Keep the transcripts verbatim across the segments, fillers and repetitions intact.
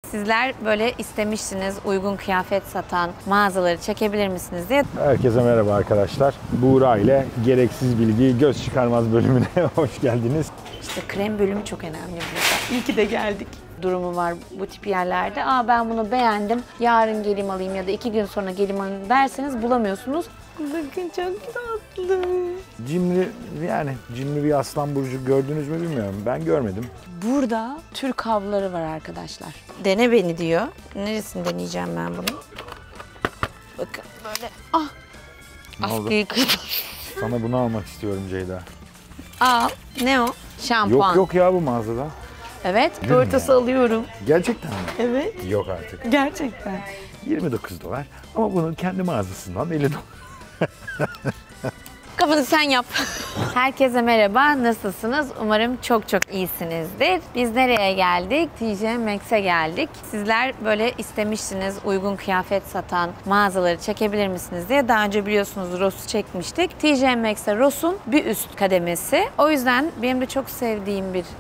Sizler böyle istemişsiniz, uygun kıyafet satan mağazaları çekebilir misiniz diye. Herkese merhaba arkadaşlar. Buğra ile gereksiz bilgi göz çıkarmaz bölümüne hoş geldiniz. İşte krem bölümü çok önemli burada. İyi ki de geldik. Durumu var bu tip yerlerde. Aa ben bunu beğendim, yarın geleyim alayım ya da iki gün sonra geleyim alayım derseniz bulamıyorsunuz. Bakın çok tatlı. Cimri, yani cimri bir aslan burcu gördünüz mü bilmiyorum. Ben görmedim. Burada Türk havluları var arkadaşlar. Dene beni diyor. Neresini deneyeceğim ben bunu? Bakın böyle. Ah! Askıyı kırdım. Sana bunu almak istiyorum Ceyda. Al. Ne o? Şampuan. Yok yok ya bu mağazada. Evet. Ortası alıyorum. Gerçekten mi? Evet. Yok artık. Gerçekten. yirmi dokuz dolar ama bunun kendi mağazasından elli dolar. Kafanı sen yap. Herkese merhaba, nasılsınız? Umarım çok çok iyisinizdir. Biz nereye geldik? T J Maxx'e geldik. Sizler böyle istemişsiniz, uygun kıyafet satan mağazaları çekebilir misiniz diye. Daha önce biliyorsunuz Ross'u çekmiştik. T J Maxx'e Ross'un bir üst kademesi. O yüzden benim de çok sevdiğim bir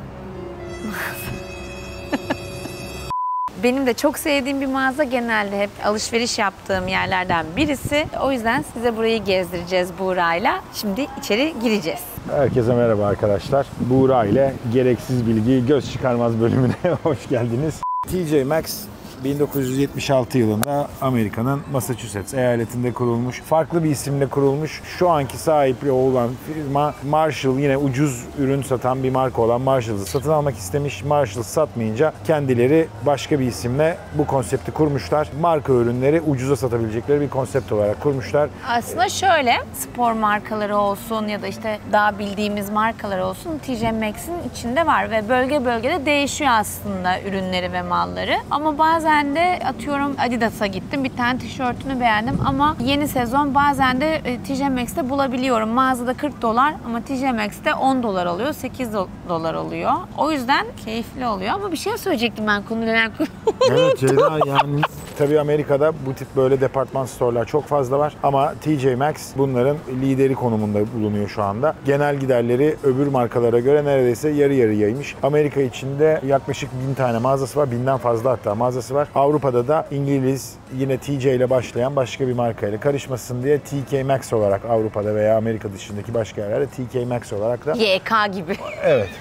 Benim de çok sevdiğim bir mağaza, genelde hep alışveriş yaptığım yerlerden birisi. O yüzden size burayı gezdireceğiz Buğra'yla. Şimdi içeri gireceğiz. Herkese merhaba arkadaşlar. Buğra ile gereksiz bilgi göz çıkarmaz bölümüne hoş geldiniz. T J Maxx bin dokuz yüz yetmiş altı yılında Amerika'nın Massachusetts eyaletinde kurulmuş. Farklı bir isimle kurulmuş. Şu anki sahibi olan firma Marshall, yine ucuz ürün satan bir marka olan Marshall'ı satın almak istemiş. Marshall satmayınca kendileri başka bir isimle bu konsepti kurmuşlar. Marka ürünleri ucuza satabilecekleri bir konsept olarak kurmuşlar. Aslında şöyle, spor markaları olsun ya da işte daha bildiğimiz markalar olsun T J Maxx'in içinde var ve bölge bölgede değişiyor aslında ürünleri ve malları. Ama bazen Bazen de atıyorum Adidas'a gittim, bir tane tişörtünü beğendim ama yeni sezon bazen de T J Maxx'te bulabiliyorum. Mağazada kırk dolar ama T J Maxx'te on dolar oluyor, sekiz dolar oluyor. O yüzden keyifli oluyor ama bir şey söyleyecektim ben konuyla. Evet Ceyda, yani tabii Amerika'da bu tip böyle departman store'lar çok fazla var ama T J Maxx bunların lideri konumunda bulunuyor şu anda. Genel giderleri öbür markalara göre neredeyse yarı yarıyaymış. Amerika içinde yaklaşık bin tane mağazası var, binden fazla hatta mağazası var. Avrupa'da da İngiliz, yine T J ile başlayan başka bir markayla karışmasın diye T K Maxx olarak Avrupa'da veya Amerika dışındaki başka yerlerde T K Maxx olarak da... Y K gibi. Evet.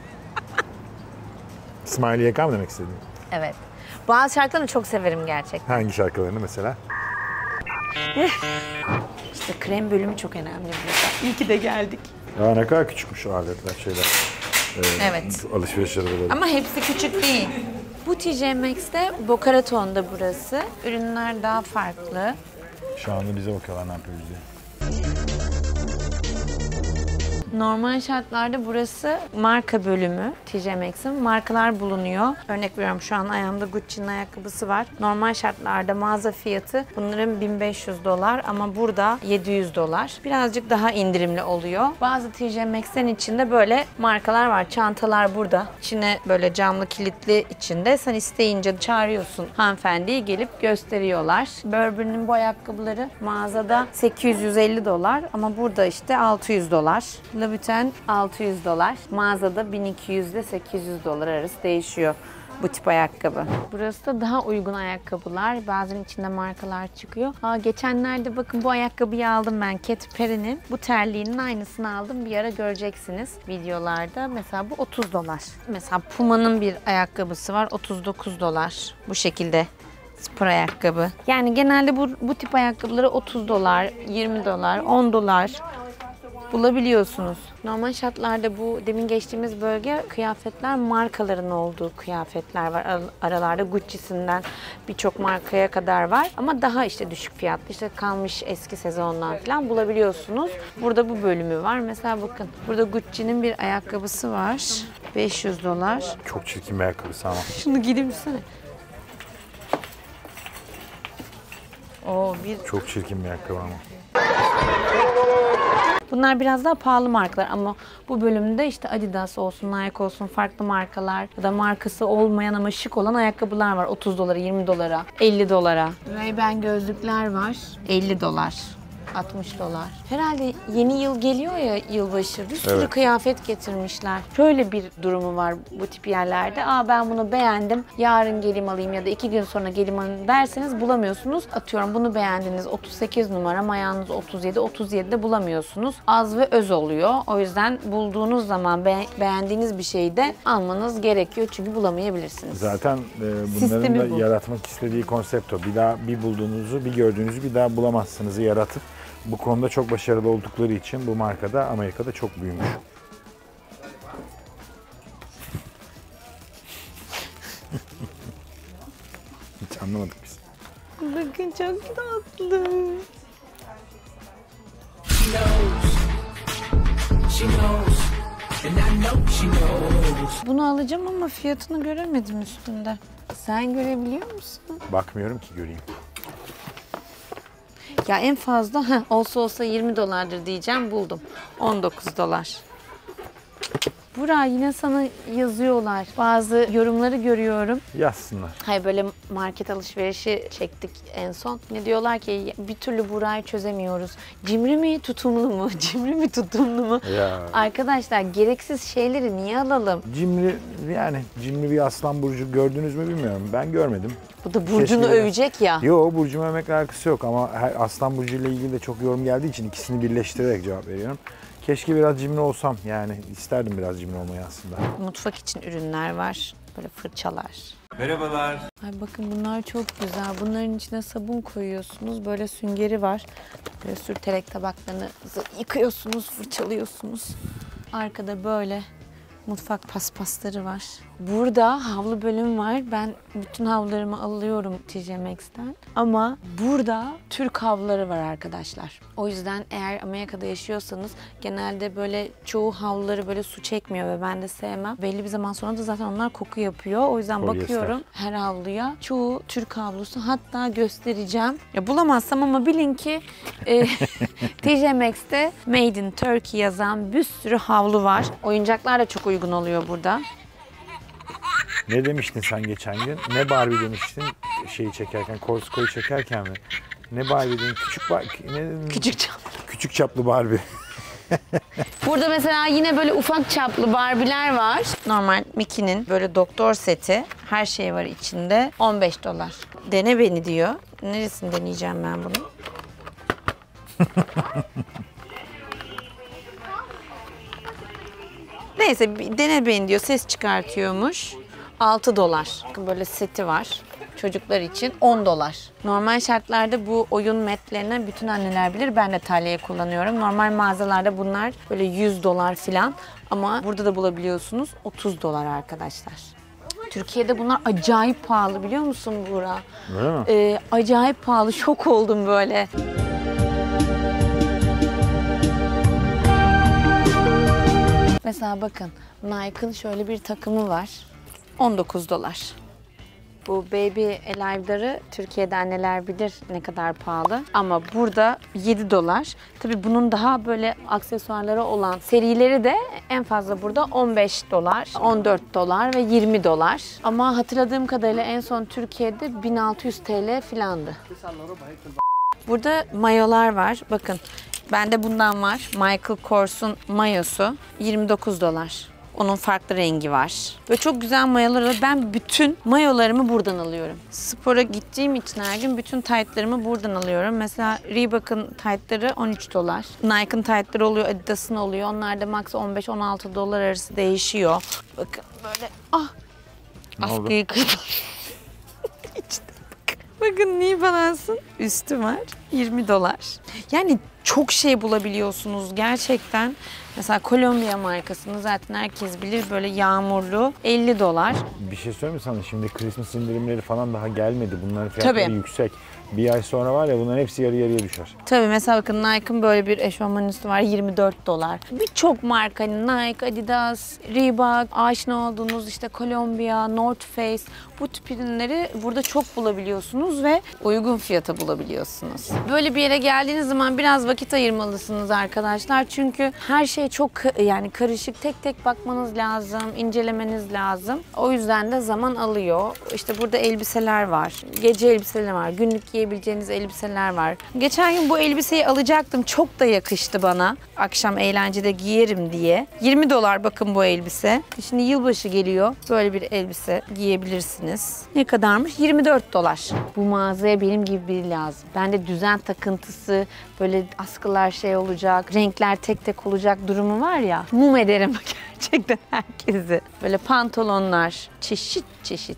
Smiley Y K mı demek istedin? Evet. Bazı şarkılarını çok severim gerçekten. Hangi şarkılarını mesela? İşte krem bölümü çok önemli burada. İyi ki de geldik. Ya ne kadar küçükmüş o aletler, şeyler. Ee, evet. Alışveriş arabaları. Ama hepsi küçük değil. Bu T J Maxx'te Boca Raton'da burası. Ürünler daha farklı. Şu anda bize bakıyorlar ne yapıyoruz diye. Normal şartlarda burası marka bölümü T J Maxx'in. Markalar bulunuyor. Örnek veriyorum, şu an ayağımda Gucci'nin ayakkabısı var. Normal şartlarda mağaza fiyatı bunların bin beş yüz dolar ama burada yedi yüz dolar. Birazcık daha indirimli oluyor. Bazı T J Maxx'in içinde böyle markalar var. Çantalar burada. İçine böyle camlı kilitli içinde. Sen isteyince çağırıyorsun hanımefendiyi, gelip gösteriyorlar. Burberry'nin bu ayakkabıları mağazada sekiz yüz elli dolar ama burada işte altı yüz dolar. Louboutin altı yüz dolar. Mağazada bin iki yüz ile sekiz yüz dolar arası değişiyor bu tip ayakkabı. Burası da daha uygun ayakkabılar. Bazen içinde markalar çıkıyor. Aa, geçenlerde bakın bu ayakkabıyı aldım ben. Katy Perry'nin bu terliğinin aynısını aldım. Bir ara göreceksiniz videolarda. Mesela bu otuz dolar. Mesela Puma'nın bir ayakkabısı var. otuz dokuz dolar. Bu şekilde. Spor ayakkabı. Yani genelde bu, bu tip ayakkabıları otuz dolar, yirmi dolar, on dolar bulabiliyorsunuz. Normal şartlarda bu demin geçtiğimiz bölge kıyafetler markaların olduğu kıyafetler var. Aralarda Gucci'sinden birçok markaya kadar var. Ama daha işte düşük fiyatlı, işte kalmış eski sezondan falan bulabiliyorsunuz. Burada bu bölümü var. Mesela bakın burada Gucci'nin bir ayakkabısı var. beş yüz dolar. Çok çirkin bir ayakkabısı ama. Şunu giydirsene. Oo, bir... Çok çirkin bir ayakkabı ama. Bunlar biraz daha pahalı markalar ama bu bölümde işte Adidas olsun, Nike olsun, farklı markalar ya da markası olmayan ama şık olan ayakkabılar var. otuz dolara, yirmi dolara, elli dolara. Ray-Ban gözlükler var. elli dolar. altmış dolar. Herhalde yeni yıl geliyor ya, yılbaşı. Bir sürü Evet. kıyafet getirmişler. Şöyle bir durumu var bu tip yerlerde. Aa ben bunu beğendim. Yarın geleyim alayım ya da iki gün sonra geleyim alayım derseniz bulamıyorsunuz. Atıyorum bunu beğendiniz. otuz sekiz numara, mayağınız otuz yedi. otuz yedide bulamıyorsunuz. Az ve öz oluyor. O yüzden bulduğunuz zaman be beğendiğiniz bir şeyi de almanız gerekiyor. Çünkü bulamayabilirsiniz. Zaten e, bunların Sistemi da bu. yaratmak istediği konsept o. Bir daha bir bulduğunuzu, bir gördüğünüzü bir daha bulamazsınızı yaratıp bu konuda çok başarılı oldukları için bu markada Amerika'da çok büyümüş. Hiç anlamadık biz. Bakın çok tatlı. Bunu alacağım ama fiyatını göremedim üstünde. Sen görebiliyor musun? Bakmıyorum ki göreyim. Ya en fazla heh, olsa olsa yirmi dolardır diyeceğim, buldum. on dokuz dolar. Burak yine sana yazıyorlar. Bazı yorumları görüyorum. Yazsınlar. Hayır böyle market alışverişi çektik en son. Ne diyorlar ki bir türlü Burak'ı çözemiyoruz. Cimri mi tutumlu mu? Cimri mi tutumlu mu? Ya. Arkadaşlar gereksiz şeyleri niye alalım? Cimri yani cimri bir aslan burcu gördünüz mü bilmiyorum. Ben görmedim. Bu da Burcu'nu Keşke- övecek ya. Yo, burcumu övmekle alakası yok ama her aslan burcu ile ilgili de çok yorum geldiği için ikisini birleştirerek cevap veriyorum. Keşke biraz cimri olsam, yani isterdim biraz cimri olmayı aslında. Mutfak için ürünler var. Böyle fırçalar. Merhabalar. Ay bakın bunlar çok güzel. Bunların içine sabun koyuyorsunuz. Böyle süngeri var. Böyle sürterek tabaklarınızı yıkıyorsunuz, fırçalıyorsunuz. Arkada böyle mutfak paspasları var. Burada havlu bölüm var. Ben bütün havlularımı alıyorum T J Maxx'ten. Ama burada Türk havluları var arkadaşlar. O yüzden eğer Amerika'da yaşıyorsanız genelde böyle çoğu havluları böyle su çekmiyor ve ben de sevmem. Belli bir zaman sonra da zaten onlar koku yapıyor. O yüzden Polyester. bakıyorum her havluya. Çoğu Türk havlusu. Hatta göstereceğim. Ya bulamazsam ama bilin ki e, T J Maxx'te Made in Turkey yazan bir sürü havlu var. Oyuncaklar da çok uygun oluyor burada. Ne demiştin sen geçen gün? Ne Barbie demiştin şeyi çekerken, Korsko'yu çekerken mi? Ne Barbie dedin? Küçük Barbie. Ne dedin? Küçük çap. Küçük çaplı Barbie. Burada mesela yine böyle ufak çaplı Barbie'ler var. Normal Mickey'nin böyle doktor seti. Her şey var içinde. on beş dolar. Dene beni diyor. Neresini deneyeceğim ben bunu? Neyse bir dene beni diyor. Ses çıkartıyormuş. altı dolar. Bakın böyle seti var. Çocuklar için on dolar. Normal şartlarda bu oyun metlerini bütün anneler bilir. Ben de Talya'yı kullanıyorum. Normal mağazalarda bunlar böyle yüz dolar falan. Ama burada da bulabiliyorsunuz otuz dolar arkadaşlar. Türkiye'de bunlar acayip pahalı biliyor musun Buğra? Öyle mi? Ee, acayip pahalı. Şok oldum böyle. Mesela bakın Nike'ın şöyle bir takımı var. on dokuz dolar. Bu Baby Alive'ları Türkiye'de anneler bilir ne kadar pahalı. Ama burada yedi dolar. Tabii bunun daha böyle aksesuarları olan serileri de en fazla burada on beş dolar, on dört dolar ve yirmi dolar. Ama hatırladığım kadarıyla en son Türkiye'de bin altı yüz T L filandı. Burada mayolar var. Bakın bende bundan var. Michael Kors'un mayosu yirmi dokuz dolar. Onun farklı rengi var. Ve çok güzel mayoları var. Ben bütün mayolarımı buradan alıyorum. Spora gittiğim için her gün bütün taytlarımı buradan alıyorum. Mesela Reebok'un taytları on üç dolar. Nike'ın taytları oluyor, Adidas'ın oluyor. Onlar da max on beş on altı dolar arası değişiyor. Bakın böyle ah Ne oldu? askıyı kırdım. İşte bakın. Bakın New Balance'ın üstü var. yirmi dolar. Yani çok şey bulabiliyorsunuz gerçekten. Mesela Kolombiya markasını zaten herkes bilir. Böyle yağmurlu elli dolar. Bir şey söyleyeyim mi sana? Şimdi Christmas indirimleri falan daha gelmedi. Bunların fiyatları Tabii. yüksek. Bir ay sonra var ya bunların hepsi yarı yarıya düşer. Tabii mesela bakın Nike'ın böyle bir eşofman üstü var yirmi dört dolar. Birçok marka hani Nike, Adidas, Reebok, aşina olduğunuz işte Kolombiya, North Face bu tip ürünleri burada çok bulabiliyorsunuz ve uygun fiyata bulabiliyorsunuz. Böyle bir yere geldiğiniz zaman biraz vakit vakit ayırmalısınız arkadaşlar. Çünkü her şey çok yani karışık. Tek tek bakmanız lazım, incelemeniz lazım. O yüzden de zaman alıyor. İşte burada elbiseler var. Gece elbiseler var. Günlük giyebileceğiniz elbiseler var. Geçen gün bu elbiseyi alacaktım. Çok da yakıştı bana. Akşam eğlencede giyerim diye. yirmi dolar bakın bu elbise. Şimdi yılbaşı geliyor. Böyle bir elbise giyebilirsiniz. Ne kadarmış? yirmi dört dolar. Bu mağazaya benim gibi biri lazım. Bende düzen takıntısı, böyle askılar şey olacak, renkler tek tek olacak durumu var ya. Mum ederim gerçekten herkesi. Böyle pantolonlar çeşit çeşit.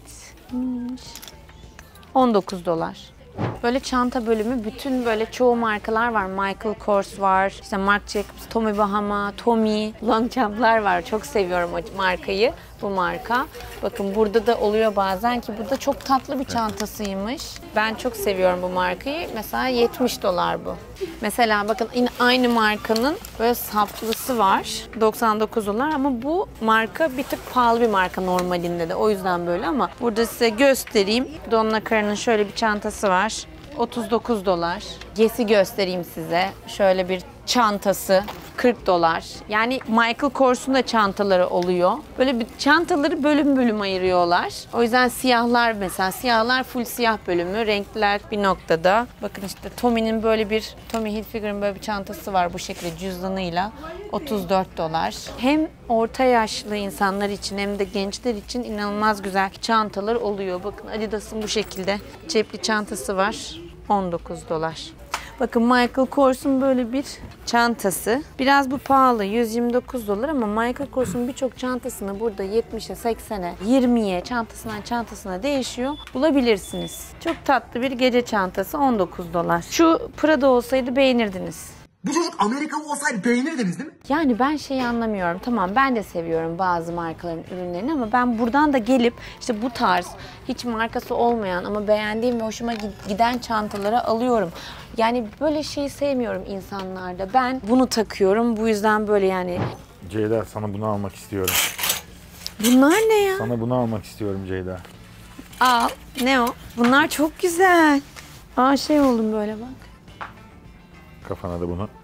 on dokuz dolar. Böyle çanta bölümü bütün böyle çoğu markalar var. Michael Kors var, işte Marc Jacobs, Tommy Bahama, Tommy, Longchamp'lar var. Çok seviyorum o markayı, bu marka. Bakın burada da oluyor bazen ki bu da çok tatlı bir çantasıymış. Ben çok seviyorum bu markayı. Mesela yetmiş dolar bu. Mesela bakın yine aynı markanın böyle saplısı var. doksan dokuz dolar ama bu marka bir tık pahalı bir marka normalinde de. O yüzden böyle ama burada size göstereyim. Donna Karan'ın şöyle bir çantası var. otuz dokuz dolar. Guess'i göstereyim size. Şöyle bir çantası kırk dolar. Yani Michael Kors'un da çantaları oluyor. Böyle bir çantaları bölüm bölüm ayırıyorlar. O yüzden siyahlar mesela siyahlar full siyah bölümü, renkler bir noktada. Bakın işte Tommy'nin böyle bir Tommy Hilfiger'ın böyle bir çantası var bu şekilde cüzdanıyla. otuz dört dolar. Hem orta yaşlı insanlar için hem de gençler için inanılmaz güzel çantalar oluyor. Bakın Adidas'ın bu şekilde cepli çantası var. on dokuz dolar. Bakın Michael Kors'un böyle bir çantası. Biraz bu pahalı, yüz yirmi dokuz dolar ama Michael Kors'un birçok çantasını burada yetmişe, seksene, yirmiye çantasından çantasına değişiyor. Bulabilirsiniz. Çok tatlı bir gece çantası on dokuz dolar. Şu Prada olsaydı beğenirdiniz. Bu çocuk Amerikalı olsaydı beğenirdiniz değil mi? Yani ben şeyi anlamıyorum. Tamam ben de seviyorum bazı markaların ürünlerini ama ben buradan da gelip işte bu tarz hiç markası olmayan ama beğendiğim ve hoşuma giden çantaları alıyorum. Yani böyle şeyi sevmiyorum insanlarda. Ben bunu takıyorum. Bu yüzden böyle yani. Ceyda sana bunu almak istiyorum. Bunlar ne ya? Sana bunu almak istiyorum Ceyda. Al. Ne o? Bunlar çok güzel. Aa şey oldum böyle bak. Kafana da bunu.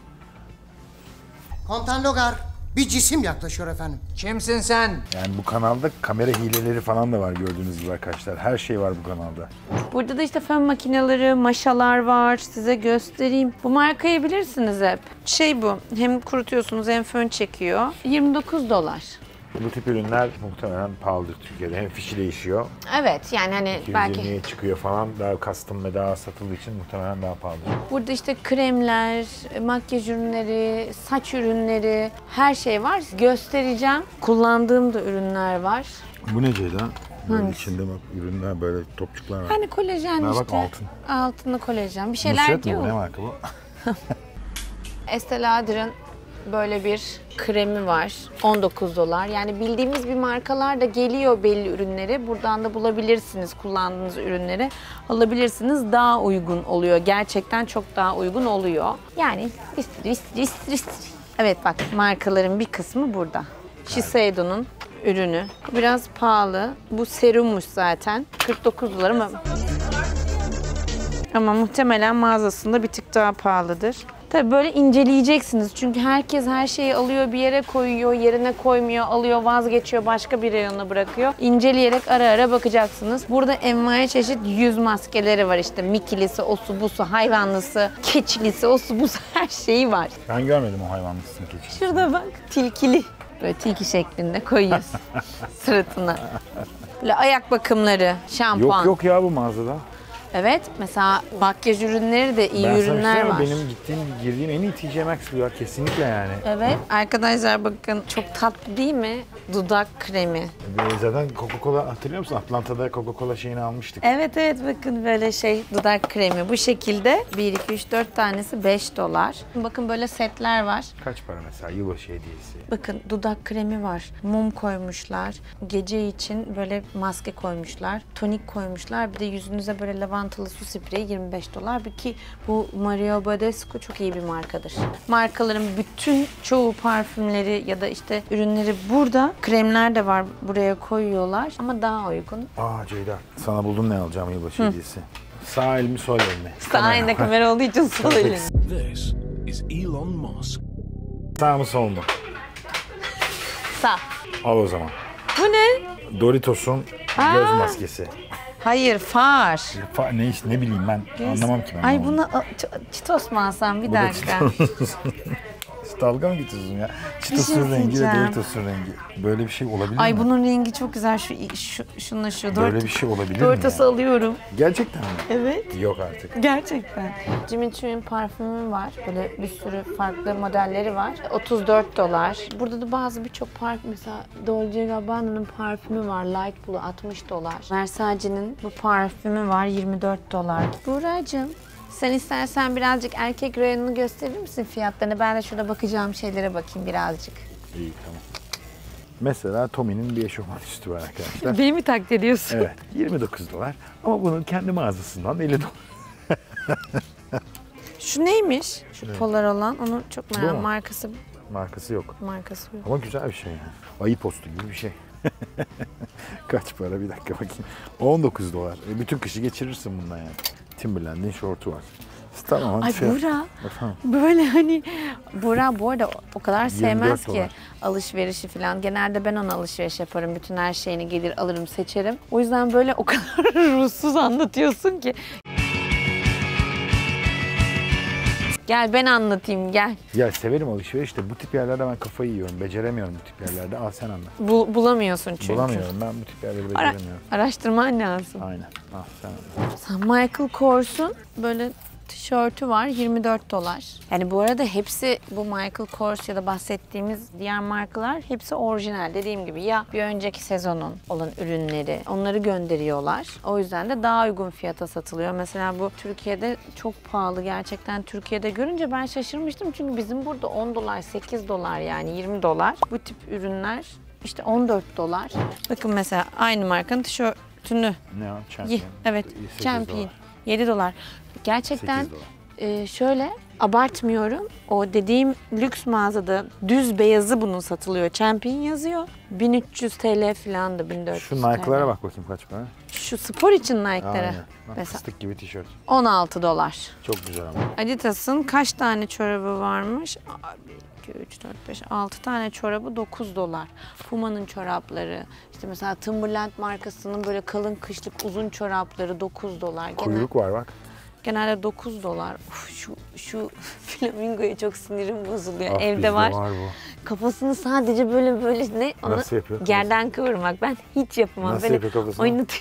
Komutan Logar, bir cisim yaklaşıyor efendim. Kimsin sen? Yani bu kanalda kamera hileleri falan da var gördüğünüz gibi arkadaşlar. Her şey var bu kanalda. Burada da işte fön makineleri, maşalar var. Size göstereyim. Bu markayı bilirsiniz hep. Şey bu. Hem kurutuyorsunuz hem fön çekiyor. yirmi dokuz dolar. Bu tip ürünler muhtemelen pahalıdır Türkiye'de. Hem fişi değişiyor. Evet yani hani belki. iki yüz yirmiye çıkıyor falan. Daha custom ve daha satıldığı için muhtemelen daha pahalıdır. Burada işte kremler, makyaj ürünleri, saç ürünleri, her şey var. Göstereceğim. Kullandığım da ürünler var. Bu ne Ceyda? Böyle Hangisi? içinde bak ürünler böyle topçuklar var. Hani kolajen Ha, işte. bak altın. Altında kolajen. Bir şeyler Nusret mi diyor. bu? Ne marka bu? Estee Lauder'ın böyle bir kremi var. on dokuz dolar. Yani bildiğimiz bir markalar da geliyor belli ürünleri. Buradan da bulabilirsiniz kullandığınız ürünleri. Alabilirsiniz. Daha uygun oluyor. Gerçekten çok daha uygun oluyor. Yani istiri istiri istiri istiri. Evet bak markaların bir kısmı burada. Shiseido'nun ürünü. Biraz pahalı. Bu serummuş zaten. kırk dokuz dolar ama ama muhtemelen mağazasında bir tık daha pahalıdır. Tabii böyle inceleyeceksiniz çünkü herkes her şeyi alıyor bir yere koyuyor, yerine koymuyor, alıyor, vazgeçiyor, başka bir reyona bırakıyor. İnceleyerek ara ara bakacaksınız. Burada envai çeşit yüz maskeleri var işte mikilisi, osu busu, hayvanlısı, keçilisi, osu busu her şeyi var. Ben görmedim o hayvanlısını keçi. Şurada bak tilkili. Böyle tilki şeklinde koyuyorsun sırtına. Böyle ayak bakımları, şampuan. Yok yok ya bu mağazada. Evet, mesela makyaj ürünleri de iyi Ben sana ürünler söyleyeyim var. mi? Benim gittiğim, girdiğim en iyi T J Maxx bu ya kesinlikle yani. Evet, arkadaşlar bakın çok tatlı değil mi? Dudak kremi. Böyle zaten Coca-Cola hatırlıyor musun? Atlanta'da Coca-Cola şeyini almıştık. Evet evet bakın böyle şey dudak kremi bu şekilde. bir, iki, üç, dört tanesi beş dolar. Bakın böyle setler var. Kaç para mesela yılbaşı hediyesi? Bakın dudak kremi var. Mum koymuşlar. Gece için böyle maske koymuşlar. Tonik koymuşlar. Bir de yüzünüze böyle lavantalı su spreyi yirmi beş dolar. Bir ki bu Mario Badescu çok iyi bir markadır. Markaların bütün çoğu parfümleri ya da işte ürünleri burada. Kremler de var buraya koyuyorlar ama daha uygun. Aa Ceyda sana buldum ne alacağım yılbaşı hediyesi. Sağ elimi sol elimi. Sağ elinde kamera olduğu için sol elinde. This is Elon Musk. Sağ mı sol mu? Sağ. Al o zaman. Bu ne? Doritos'un Aa. göz maskesi. Hayır, far. Fa- ne işte ne bileyim ben anlamam ki ben. Ay onu. buna Ç- Çitos mu alsam bir Bu da dakika. Cheetos. Dalga mı geçiyorsun ya? Cheetos'un şey rengi ve söyleyeceğim. Doritos'un rengi. Böyle bir şey olabilir Ay mi? bunun rengi çok güzel. Şu, şu şununla şu. Böyle bir şey olabilir mi? Doritos'u ya? alıyorum. Gerçekten mi? Evet. Yok artık. Gerçekten. Jimmy Choo'nun parfümü var. Böyle bir sürü farklı modelleri var. otuz dört dolar. Burada da bazı birçok parfüm, mesela Dolce and Gabbana'nın parfümü var. Light Blue altmış dolar. Versace'nin bu parfümü var yirmi dört dolar. Buğracığım, sen istersen birazcık erkek reyonunu gösterir misin fiyatlarını? Ben de şurada bakacağım şeylere bakayım birazcık. İyi tamam. Mesela Tommy'nin bir eşofman üstü var arkadaşlar. Beni mi taklit ediyorsun? Evet. yirmi dokuz dolar. Ama bunun kendi mağazasından elli dolar. Şu neymiş? Şu polar olan. Onu çok merak Bu ediyorum. mu? Markası, Markası yok. markası yok. Ama güzel bir şey yani. Ayı postu gibi bir şey. Kaç para bir dakika bakayım. on dokuz dolar. E, bütün kışı geçirirsin bundan yani. Timberland'in şortu var. Tamam hadi Ay şey. Buğra, Efendim? böyle hani Buğra bu arada o kadar sevmez ki dolar. alışverişi falan. Genelde ben ona alışveriş yaparım. Bütün her şeyini gelir alırım seçerim. O yüzden böyle o kadar ruhsuz anlatıyorsun ki. Gel ben anlatayım gel. Ya severim alışveriş de bu tip yerlerde ben kafayı yiyorum. Beceremiyorum bu tip yerlerde. Al sen anlat. Bu, bulamıyorsun çünkü. Bulamıyorum ben bu tip yerleri Ara- beceremiyorum. araştırman lazım. Aynen. Al sen anlat. Mesela Michael Kors'un böyle tişörtü var yirmi dört dolar. Yani bu arada hepsi bu Michael Kors ya da bahsettiğimiz diğer markalar hepsi orijinal. Dediğim gibi ya bir önceki sezonun olan ürünleri onları gönderiyorlar. O yüzden de daha uygun fiyata satılıyor. Mesela bu Türkiye'de çok pahalı gerçekten. Türkiye'de görünce ben şaşırmıştım. Çünkü bizim burada on dolar, sekiz dolar yani yirmi dolar. Bu tip ürünler işte on dört dolar. Bakın mesela aynı markanın tişörtünü. Ne o? Ye- Champion. Evet, sekiz Champion. dolar. yedi dolar. Gerçekten sekiz dolar. e, şöyle abartmıyorum. O dediğim lüks mağazada düz beyazı bunun satılıyor. Champion yazıyor. bin üç yüz TL falan da bin dört yüz Şu TL. Nike'lara bak bakayım kaç para. Şu spor için Nike'lara. Aynen. Bak, Mesela fıstık gibi tişört. on altı dolar. Çok güzel ama. Adidas'ın kaç tane çorabı varmış? bir, iki, üç, dört, beş, altı tane çorabı dokuz dolar. Puma'nın çorapları, işte mesela Timberland markasının böyle kalın kışlık uzun çorapları dokuz dolar. Genel- Kuyruk var bak. Genelde dokuz dolar. Uf, şu şu flamingoya çok sinirim bozuluyor. Ah, Evde bizde var. var bu. Kafasını sadece böyle böyle ne onu Nasıl yapıyor kafasını? gerden kıvırmak. Ben hiç yapamam. Nasıl Böyle yapıyor kafasını? oynatıyor.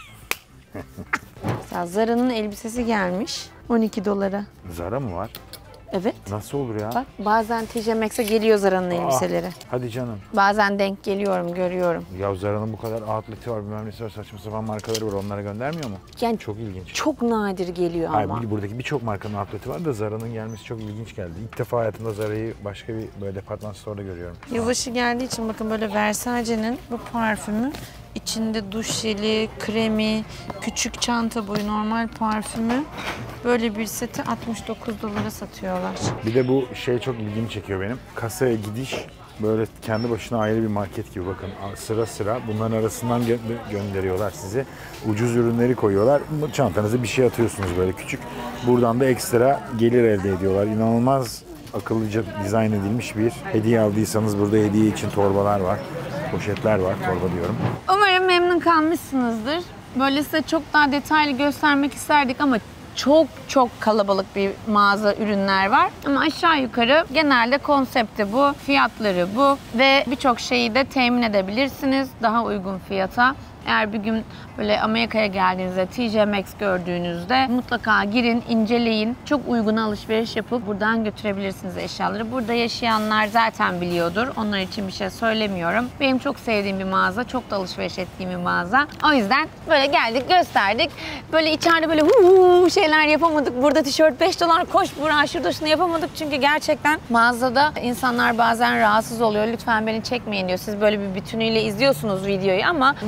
Mesela Zara'nın elbisesi gelmiş on iki dolara. Zara mı var? Evet. Nasıl olur ya? Bak bazen T J Maxx'e geliyor Zara'nın Ah, elbiseleri. hadi canım. Bazen denk geliyorum, görüyorum. Ya Zara'nın bu kadar outleti var, bilmem nesi var, saçma sapan markaları var. Onlara göndermiyor mu? Yani Çok ilginç. çok nadir geliyor Hayır, ama. bu- buradaki birçok markanın outleti var da Zara'nın gelmesi çok ilginç geldi. İlk defa hayatımda Zara'yı başka bir böyle departman store'da görüyorum. Yılbaşı geldiği için bakın böyle Versace'nin bu parfümü içinde duş jeli, kremi, küçük çanta boyu normal parfümü böyle bir seti altmış dokuz dolara satıyorlar. Bir de bu şey çok ilgimi çekiyor benim. Kasaya gidiş böyle kendi başına ayrı bir market gibi bakın sıra sıra bunların arasından gö- gönderiyorlar sizi. Ucuz ürünleri koyuyorlar. Bu çantanıza bir şey atıyorsunuz böyle küçük. Buradan da ekstra gelir elde ediyorlar. İnanılmaz akıllıca dizayn edilmiş bir hediye aldıysanız burada hediye için torbalar var. Poşetler var, torba diyorum. Umarım memnun kalmışsınızdır. Böyle size çok daha detaylı göstermek isterdik ama çok çok kalabalık bir mağaza, ürünler var. Ama aşağı yukarı genelde konsepti bu, fiyatları bu ve birçok şeyi de temin edebilirsiniz daha uygun fiyata. Eğer bir gün böyle Amerika'ya geldiğinizde T J Maxx gördüğünüzde mutlaka girin, inceleyin. Çok uygun alışveriş yapıp buradan götürebilirsiniz eşyaları. Burada yaşayanlar zaten biliyordur. Onlar için bir şey söylemiyorum. Benim çok sevdiğim bir mağaza, çok da alışveriş ettiğim bir mağaza. O yüzden böyle geldik, gösterdik. Böyle içeride böyle huu şeyler yapamadık. Burada tişört beş dolar, koş buraya şurada şunu yapamadık. Çünkü gerçekten mağazada insanlar bazen rahatsız oluyor. Lütfen beni çekmeyin diyor. Siz böyle bir bütünüyle izliyorsunuz videoyu ama biz çoğu zaman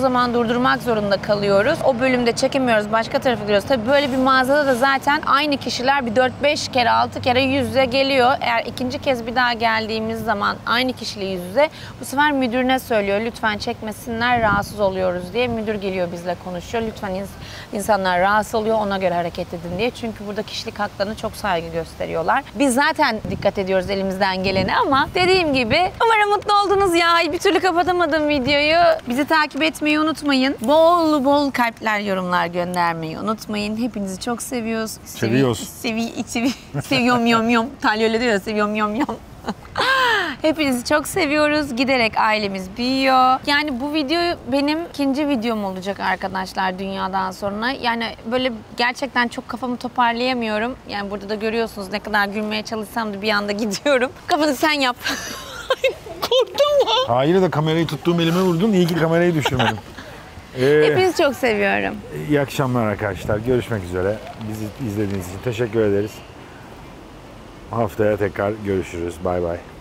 zaman durdurmak zorunda kalıyoruz. O bölümde çekemiyoruz, başka tarafa gidiyoruz. Tabii böyle bir mağazada da zaten aynı kişiler bir dört beş kere, altı kere yüz yüze geliyor. Eğer ikinci kez bir daha geldiğimiz zaman aynı kişiyle yüz yüze, bu sefer müdürüne söylüyor. Lütfen çekmesinler, rahatsız oluyoruz diye. Müdür geliyor bizle konuşuyor. Lütfen ins insanlar rahatsız oluyor, ona göre hareket edin diye. Çünkü burada kişilik haklarına çok saygı gösteriyorlar. Biz zaten dikkat ediyoruz elimizden gelene ama dediğim gibi umarım mutlu oldunuz ya. Bir türlü kapatamadım videoyu. Bizi takip etmeyi unutmayın. Bol bol kalpler, yorumlar göndermeyi unutmayın. Hepinizi çok seviyoruz. Seviyoruz. Sevi, sevi, seviyorum yom yom. Talya öyle diyor ya, seviyorum yom yom. Hepinizi çok seviyoruz. Giderek ailemiz büyüyor. Yani bu video benim ikinci videom olacak arkadaşlar dünyadan sonra. Yani böyle gerçekten çok kafamı toparlayamıyorum. Yani burada da görüyorsunuz ne kadar gülmeye çalışsam da bir anda gidiyorum. Kafanı sen yap. Korktum mu? Hayır da kamerayı tuttuğum elime vurdun. İyi ki kamerayı düşürmedim. Ee, Hepinizi çok seviyorum. iyi akşamlar arkadaşlar. Görüşmek üzere. Bizi izlediğiniz için teşekkür ederiz. Haftaya tekrar görüşürüz. Bay bay.